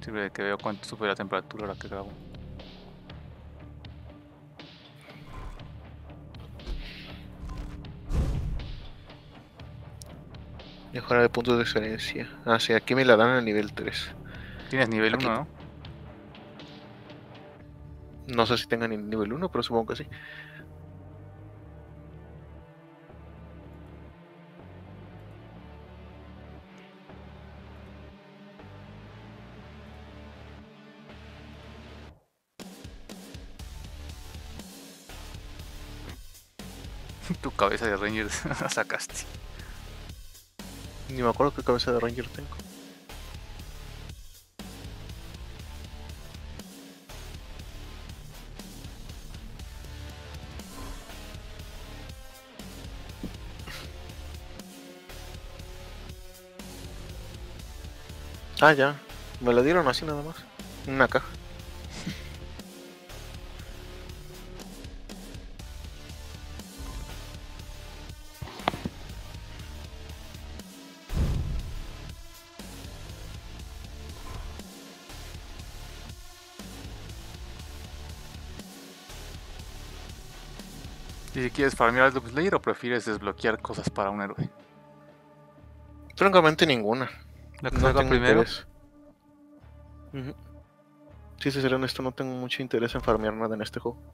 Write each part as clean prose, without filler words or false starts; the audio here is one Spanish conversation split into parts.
Sirve de que veo cuánto sube la temperatura ahora que grabo. Mejora de puntos de experiencia. Ah, sí, aquí me la dan a nivel 3. Tienes nivel Aquí. 1, ¿no? No sé si tengan nivel 1, pero supongo que sí. Tu cabeza de Ranger la sacaste. Ni me acuerdo qué cabeza de Ranger tengo. Ah, ya. Me la dieron así nada más. En una caja. ¿Y si quieres farmear al Double Slayer o prefieres desbloquear cosas para un héroe? Francamente ninguna. ¿La que No salga tengo primero? interés. Si se será honesto, no tengo mucho interés en farmear nada en este juego.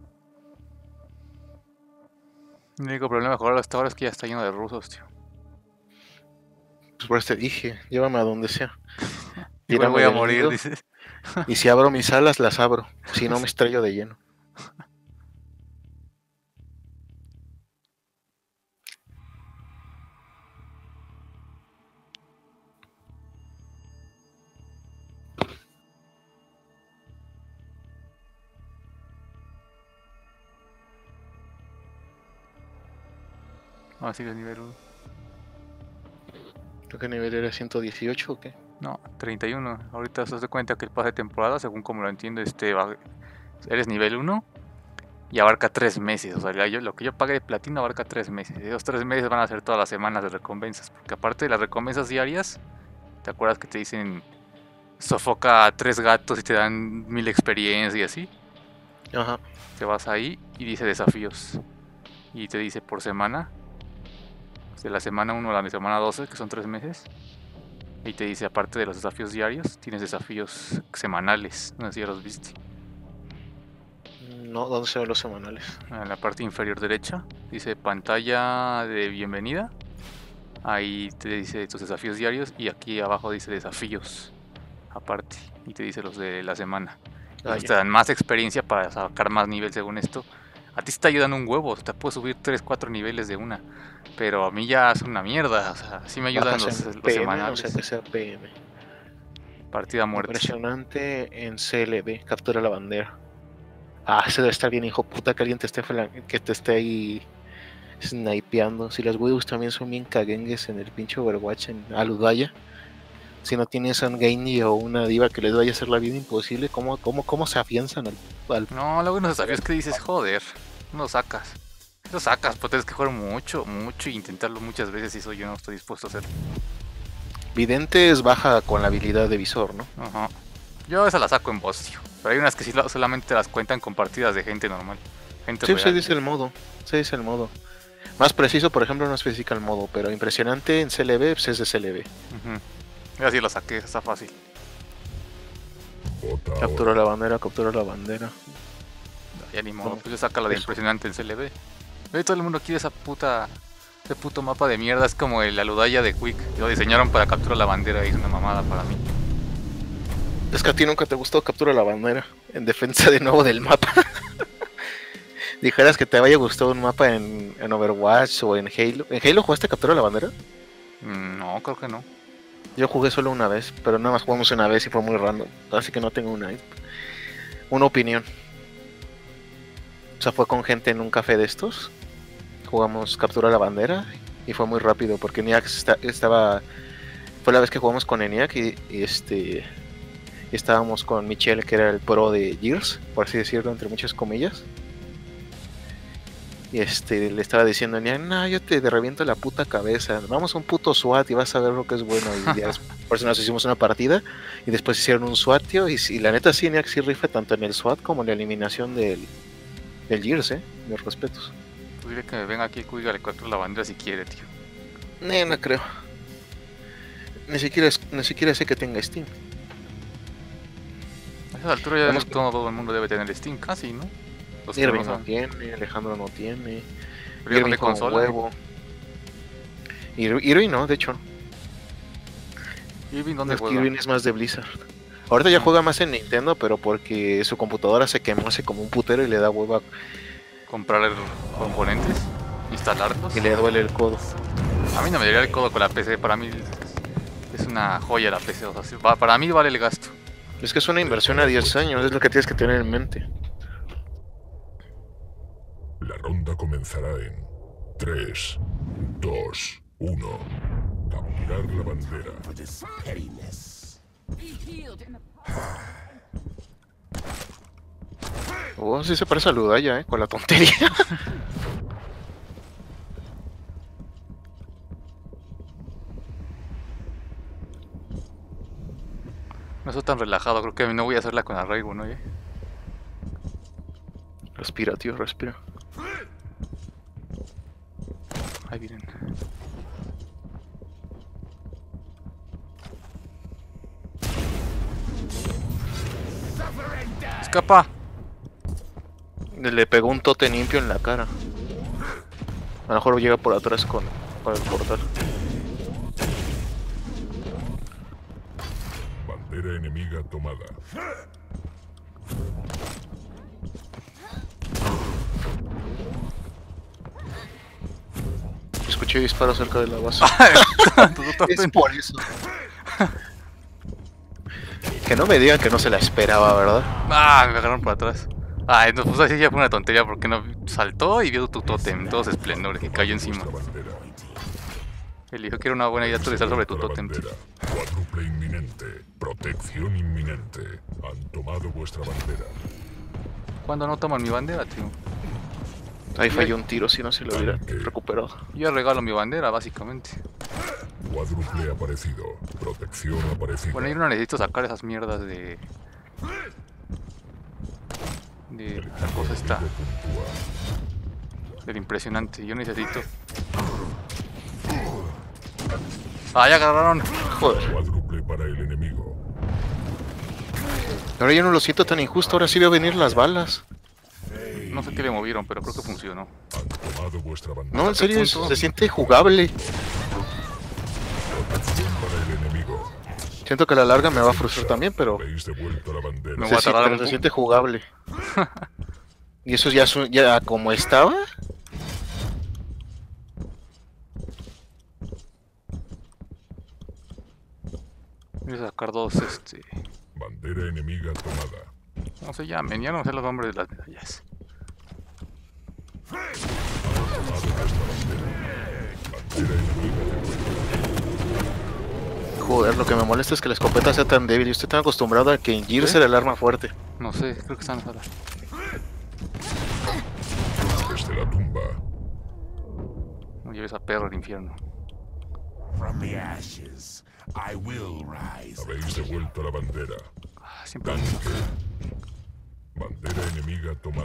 El único problema de jugarlo hasta ahora es que ya está lleno de rusos, tío. Pues por eso te dije, llévame a donde sea. Igual Tírame voy a del morir, nido. dices. Y si abro mis alas, las abro. Si no, me estrello de lleno. Ahora sí que es nivel 1. Creo que nivel era 118 o qué. No, 31. Ahorita se das cuenta que el pase de temporada, según como lo entiendo, eres nivel 1 y abarca 3 meses. O sea, lo que yo pagué de platino abarca 3 meses. Y esos 3 meses van a ser todas las semanas de recompensas. Porque aparte de las recompensas diarias, ¿te acuerdas que te dicen sofoca a 3 gatos y te dan 1000 experiencias y así? Ajá. Te vas ahí y dice desafíos. Y te dice por semana. De la semana 1 a la semana 12, que son 3 meses. Y te dice, aparte de los desafíos diarios, tienes desafíos semanales. No sé si ya los viste. No, ¿dónde se ven los semanales? En la parte inferior derecha dice pantalla de bienvenida. Ahí te dice tus desafíos diarios y aquí abajo dice desafíos aparte y te dice los de la semana. Esos te dan más experiencia para sacar más nivel según esto. A ti te ayudan un huevo, te puedes subir 3, 4 niveles de una. Pero a mí ya es una mierda, o sea, sí me ayudan Bajas en los PM, o semanales. sea que sea PM. Partida a muerte. Impresionante en CLB, captura la bandera. Ah, ese debe estar bien, hijo puta, que alguien que te esté ahí snipeando. Si las Widows también son bien caguengues en el pinche Overwatch en Aludaya. Si no tienes a un Gainy o una diva que les vaya a hacer la vida imposible, ¿cómo se afianzan al... No, luego unos desafíos que dices, joder, no lo sacas. Lo sacas, pero tienes que jugar mucho, mucho y intentarlo muchas veces y eso yo no estoy dispuesto a hacer. Vidente es baja con la habilidad de visor, ¿no? Ajá. Yo esa la saco en boss, tío. Pero hay unas que sí solamente las cuentan con partidas de gente normal. Gente Sí, se real. dice el modo. Se dice el modo. Más preciso, por ejemplo, no especifica el modo, pero impresionante en CLB, pues es de CLB. Yo sí la saqué, está fácil. Captura la bandera, captura la bandera. Ya ni modo, pues yo saca la de impresionante en CLB. Todo el mundo quiere ese puto mapa de mierda, es como el Aludaya de Quick. Lo diseñaron para capturar la bandera y es una mamada para mí. Es que a ti nunca te gustó captura la bandera, en defensa de nuevo del mapa. Dijeras que te haya gustado un mapa en Overwatch o en Halo. ¿En Halo jugaste captura la bandera? No, creo que no. Yo jugué solo una vez, pero nada más jugamos una vez y fue muy random. Así que no tengo una opinión. O sea, fue con gente en un café de estos. Jugamos captura la bandera y fue muy rápido porque ENIAC estaba... Fue la vez que jugamos con ENIAC y estábamos con Michelle, que era el pro de Gears, por así decirlo, entre muchas comillas. Y le estaba diciendo a ENIAC, no, yo te reviento la puta cabeza. Vamos a un puto SWAT y vas a ver lo que es bueno. Y ya Por eso nos hicimos una partida y después hicieron un SWAT, tío. Y la neta sí, Niax sí rifa tanto en el SWAT como en la eliminación del Gears, Mis respetos. Pues dile que me venga aquí y le capture la bandera si quiere, tío. No creo. Ni siquiera sé que tenga Steam. A esa altura ya todo el mundo debe tener Steam, casi, ¿no? Irving no tiene, Alejandro no tiene. Irving de consola. Huevo. Irving no, de hecho. Irving, ¿dónde juega? Irving es más de Blizzard. Ahorita ya juega más en Nintendo, pero porque su computadora se quemó hace como un putero y le da hueva comprar componentes, instalarlos. Y le duele el codo. A mí no me daría el codo con la PC, para mí es una joya la PC, o sea, para mí vale el gasto. Es que es una inversión a 10 años, es lo que tienes que tener en mente. La ronda comenzará en 3, 2, 1. Capturar la bandera. Oh, sí se parece a Ludaya, con la tontería. No soy tan relajado, creo que no voy a hacerla con arraigo, ¿no? Respira, tío, respira. Ahí vienen. ¡Escapa! Le pegó un tote limpio en la cara. A lo mejor llega por atrás con el portal. Bandera enemiga tomada. Escuché disparos cerca de la base. Es por eso. Que no me digan que no se la esperaba, ¿verdad? Ah, me agarraron por atrás. Ah, entonces pues así ya fue una tontería porque no saltó y vio tu tótem, todos esplendores que cayó encima. Elijo que era una buena idea aterrizar sobre tu tótem. Cuádruple inminente, protección inminente. Han tomado vuestra bandera. ¿Cuándo no toman mi bandera, tío? Ahí falló un tiro, si no se lo hubiera recuperado. Yo regalo mi bandera, básicamente. Cuádruple aparecido, protección aparecida. Bueno, yo no necesito sacar esas mierdas de la cosa esta. Del impresionante, yo necesito. ¡Ah, ya agarraron! Joder. Cuádruple para el enemigo. Ahora yo no lo siento tan injusto, ahora sí veo venir las balas. No sé qué le movieron, pero creo que funcionó. Han tomado vuestra bandera. No, en serio, se siente jugable. Protección para el enemigo. Siento que a la larga me va a frustrar también, pero Habéis devuelto la bandera. Me voy a tardar un se poco. siente jugable. Y eso ya como estaba. Voy a sacar dos, Bandera enemiga tomada. ¿cómo se llaman? Ya no sé los nombres de las medallas. Joder, lo que me molesta es que la escopeta sea tan débil y estoy tan acostumbrado a que en Gears era el arma fuerte. No sé, creo que están en la sala. Desde la tumba. No lleves a perro al infierno. From the ashes, I will rise. Habéis devuelto la bandera. Ah, siempre. Bandera enemiga tomada.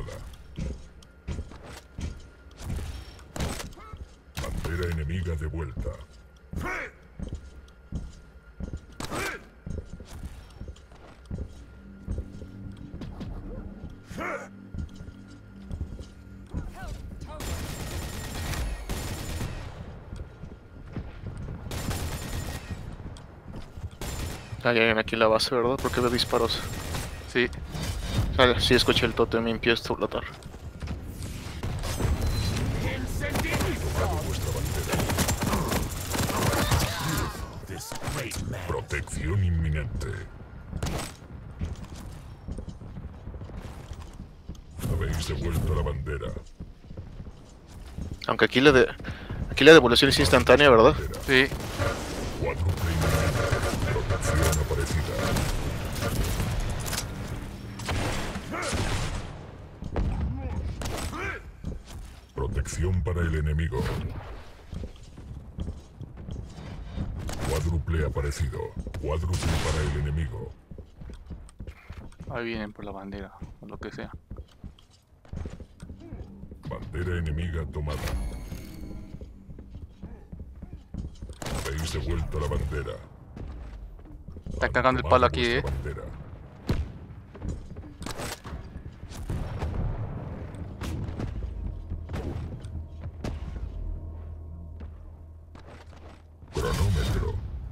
Bandera enemiga de vuelta. Hay alguien aquí en la base, ¿verdad? Porque veo disparos. Sí. Vale, sí escuché el totem y empiezo a explotar. This great man. Protección inminente. Habéis devuelto la bandera. Aunque aquí la devolución es instantánea, ¿verdad? Sí. Cuádruple inminente. Protección aparecida. Protección para el enemigo. Cuádruple aparecido. Cuádruple para el enemigo. Ahí vienen por la bandera, o lo que sea. Bandera enemiga tomada. Habéis devuelto la bandera. Están Han cagando el tomado palo aquí, vuestra bandera. Cronómetro.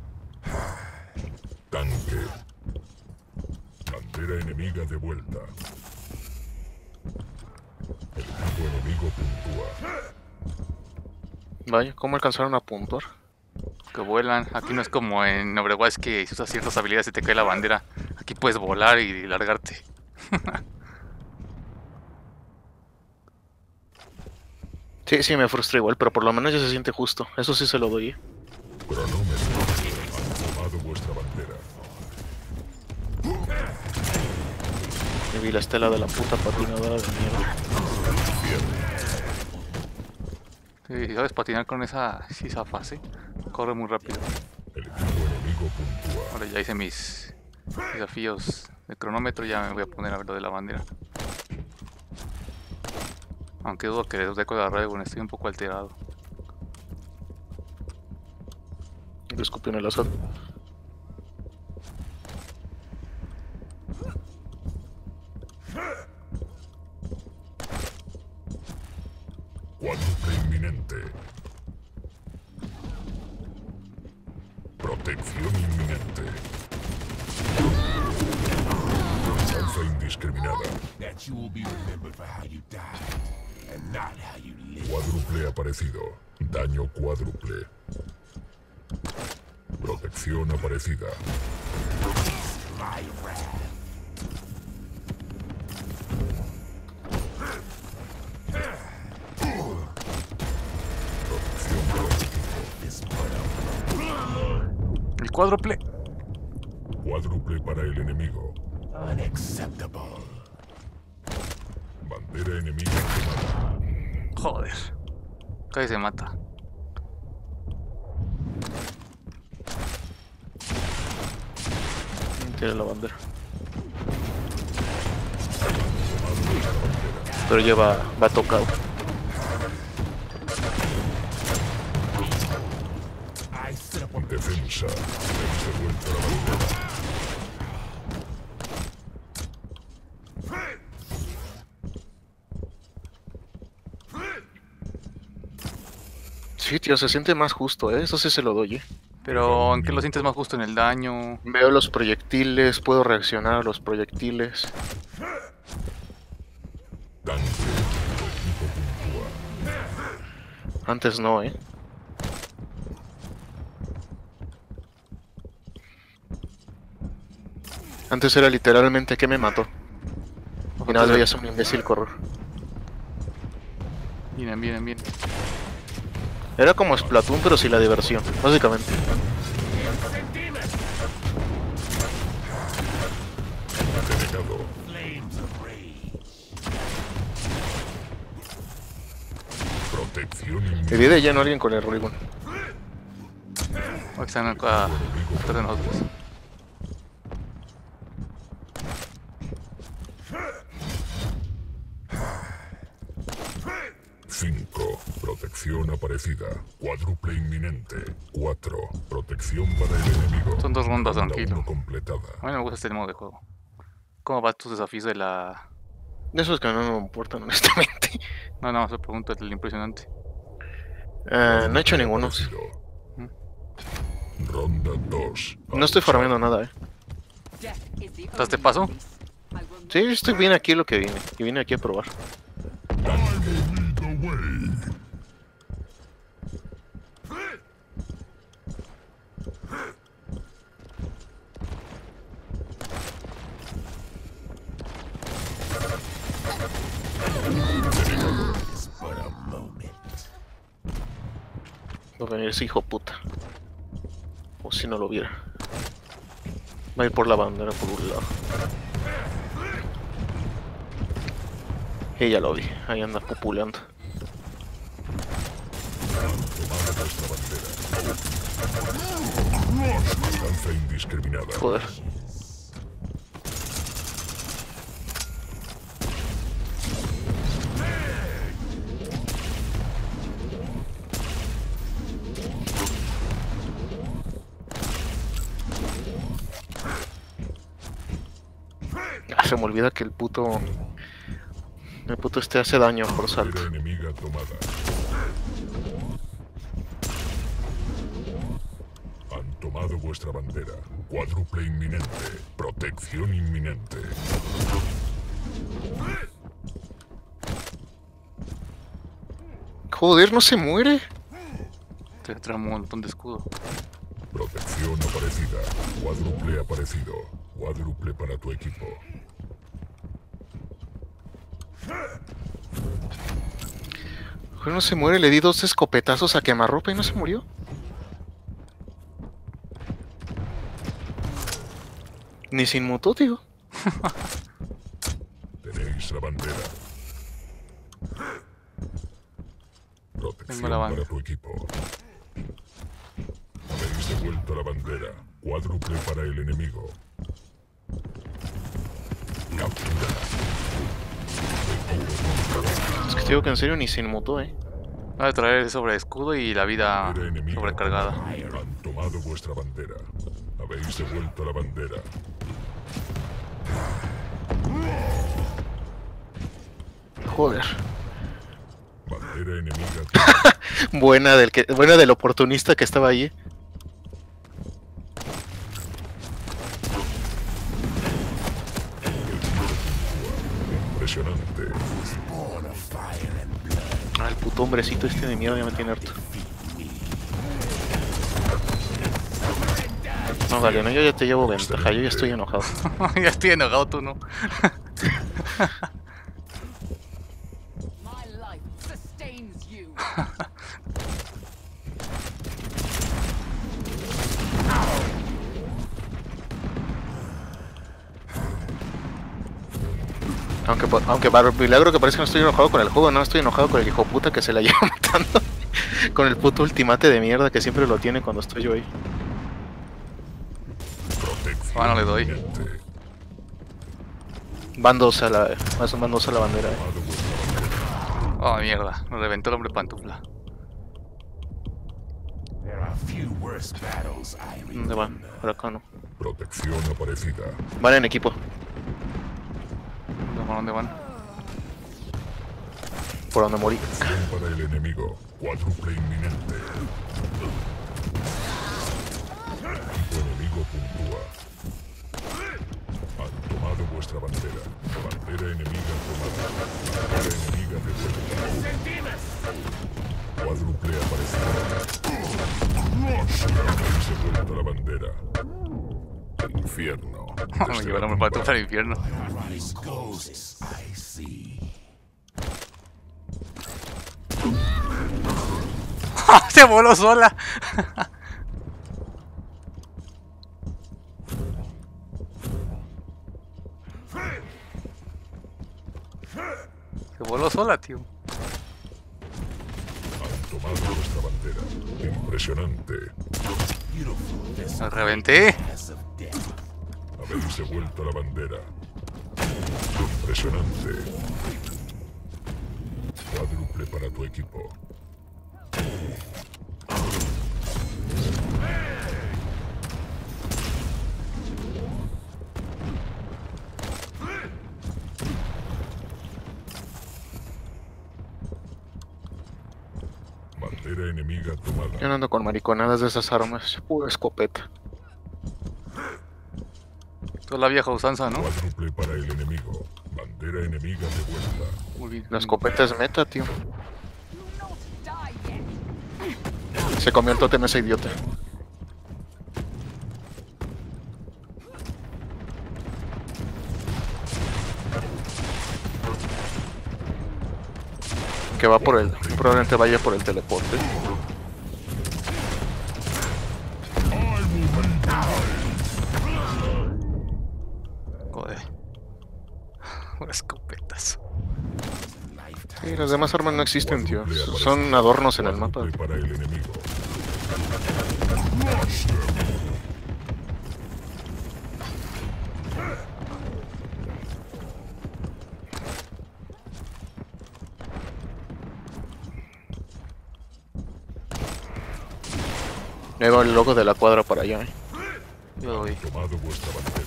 Tanque. Bandera enemiga de vuelta. El equipo enemigo puntúa. Vaya, ¿cómo alcanzaron a puntuar? Que vuelan. Aquí no es como en Overwatch que si usas ciertas habilidades se te cae la bandera. Aquí puedes volar y largarte. Sí, sí, me frustra igual, pero por lo menos ya se siente justo. Eso sí se lo doy. Cronómetro. Han tomado vuestra bandera. Y vi la estela de la puta patinadora de mierda. Sí, si sabes patinar con esa fase, corre muy rápido. El equipo enemigo puntúa. Ahora ya hice mis desafíos de cronómetro, ya me voy a poner a ver lo de la bandera. Aunque dudo que los deco de la radio, estoy un poco alterado. Le escupí en el azar. Cuádruple inminente. Protección inminente. Lanza indiscriminada. That you will be remembered for how you died, and not how you lived. Cuádruple aparecido. Daño cuádruple. Protección aparecida. My wrath. Protección aparecida. This but El cuádruple. Cuádruple para el enemigo. unacceptable. Bandera enemiga tomada. Joder. Casi se mata. Tiene la bandera. Pero ya va tocado. I set up a Defensa. Habéis devuelto la bandera. Sí, tío, se siente más justo, ¿eh? Eso sí se lo doy, ¿eh? Pero ¿en qué lo sientes más justo? ¿En el daño? Veo los proyectiles, puedo reaccionar a los proyectiles. Tanque. Equipo puntúa. Antes no, ¿eh? Antes era literalmente que me mató. Y nada, veías a un imbécil correr. Vienen, vienen, vienen. Era como Splatoon, pero sin la diversión, básicamente. Denegado. flames of rage. Protección Me inminente. vi de lleno a alguien con el Ribbon. Aquí están acá atrás de nosotros. Cinco. Protección aparecida. Cuádruple inminente. 4. Protección para el enemigo. Son 2 rondas, Ronda tranquilo. uno completada. A mí me gusta este modo de juego. ¿Cómo van tus desafíos de la...? De esos que no me importan, honestamente. No, se pregunta el impresionante. No he hecho ninguno. Aparecido. Ronda 2. No estoy farmeando nada, ¿eh? ¿Estás de paso? Sí, estoy bien aquí lo que vine. Y vine aquí a probar. Lead the way. It's but a moment. Va a venir ese hijo puta. O si no lo viera. Va a ir por la bandera por un lado. Y ya lo vi. Ahí anda populeando. Tomada vuestra bandera. Matanza indiscriminada. Joder. Ah, se me olvida que el puto este hace daño por salto. Bandera enemiga tomada. Han tomado vuestra bandera. Cuádruple inminente. Protección inminente. Joder, no se muere. Te trae un montón de escudo. Protección aparecida. Cuádruple aparecido. Cuádruple para tu equipo. Joder, no se muere. Le di 2 escopetazos a quemarropa y no se murió. Ni se inmutó, tío. Tenéis la bandera. Protección Tengo la banda. para tu equipo. Habéis devuelto la bandera. Cuádruple para el enemigo. Captura. Es que te digo que en serio ni se inmutó, Va a traer sobre escudo y la vida Bandera enemiga sobrecargada. tomada. Han tomado vuestra bandera. Habéis devuelto la bandera. Joder. Bandera enemiga. Buena del oportunista que estaba ahí. Impresionante. Born of fire and blood. Ah, el puto hombrecito este de mierda ya me tiene harto. No, vale, no, yo ya te llevo ventaja, yo ya estoy enojado. Ya estoy enojado, tú no. My life sustains you. Aunque para milagro que parece que no estoy enojado con el juego, no estoy enojado con el hijo puta que se la lleva matando. Con el puto ultimate de mierda que siempre lo tiene cuando estoy yo ahí. Protección Ah, no le doy. inminente. Van dos a la bandera. Tomado vuestra bandera. Oh, mierda. Me reventó el hombre pantufla. There are few worse battles I ¿Dónde van? remember. Por acá no. Protección aparecida. Van en equipo. ¿Por dónde van? Por donde morí. Protección para el enemigo. Cuádruple inminente. Equipo enemigo puntúa. Han tomado vuestra bandera. Bandera enemiga tomada. Bandera enemiga devuelta. Cuádruple aparecida. Habéis devuelto la bandera. Infierno. Me Desde llevó el la hombre pantufla tumba. al infierno. These ghosts I see. Se voló sola. Se voló sola, tío. Han tomado vuestra bandera. Impresionante. Beautiful this La reventé. mass of death. Habéis devuelto la bandera. Impresionante. Cuádruple para tu equipo. Bandera enemiga tomada. Yo no ando con mariconadas de esas armas. Pura escopeta. Toda la vieja usanza, ¿no? Cuádruple para el enemigo. Bandera enemiga de vuelta. Muy bien. La escopeta es meta, tío. Do not die yet. Se comió el tótem ese idiota. Que va por el... Probablemente vaya por el teleporte. Joder. Por escopetas. Sí, las demás armas no existen, tío. Son adornos en el mapa. Cuádruple para el enemigo. Ahí va el logo de la cuadra para allá, Yo voy. Tomado vuestra bandera.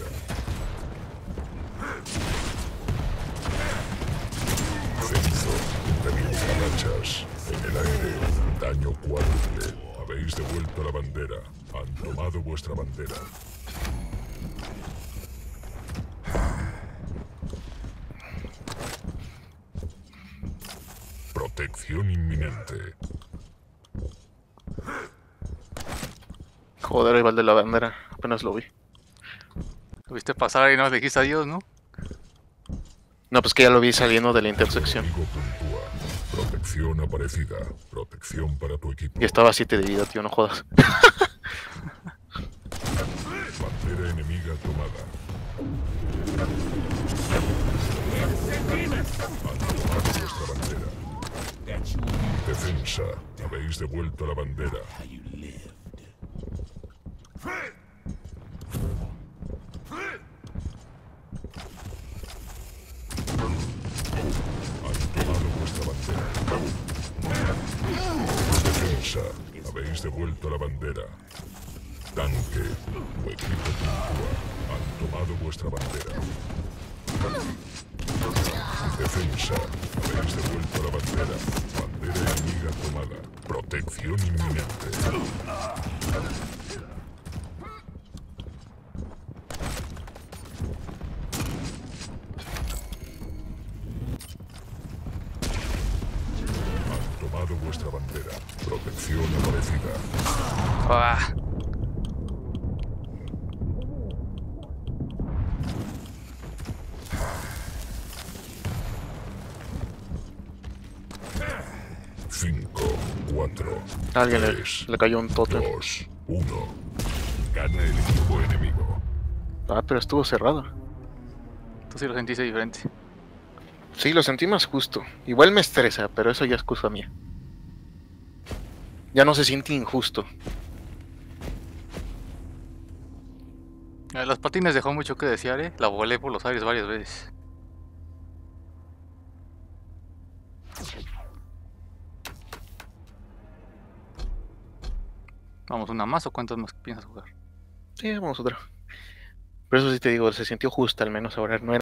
Censo, teniente rachas. En el aire, daño cuádruple. Habéis devuelto la bandera. Han tomado vuestra bandera. Protección inminente. Joder, ahí va el de la bandera. Apenas lo vi. Lo viste pasar y no le dijiste adiós, ¿no? No, pues que ya lo vi saliendo de la intersección. Enemigo puntúa. Protección aparecida. Protección para tu equipo. Y estaba a 7 de vida, tío, no jodas. Bandera enemiga tomada. Han tomado vuestra bandera. That you Defensa. Habéis devuelto la bandera. how you lived. Han tomado vuestra bandera. Defensa. Habéis devuelto la bandera. Tanque. Tu equipo puntúa. Han tomado vuestra bandera. Defensa. Habéis devuelto la bandera. Bandera enemiga tomada. Protección inminente. Han tomado vuestra bandera. Protección aparecida. Ah, 5, 4, A alguien 3, le cayó un tótem. 2, 1. Gana el equipo enemigo. Ah, pero estuvo cerrado. tú sí lo sentiste diferente. Sí, lo sentí más justo. Igual me estresa, pero eso ya es cosa mía. Ya no se siente injusto. Las patines dejó mucho que desear, ¿eh? La volé por los aires varias veces. Vamos, ¿una más o cuántas más piensas jugar? Sí, vamos otra. Pero eso sí te digo, se sintió justa al menos ahora. No era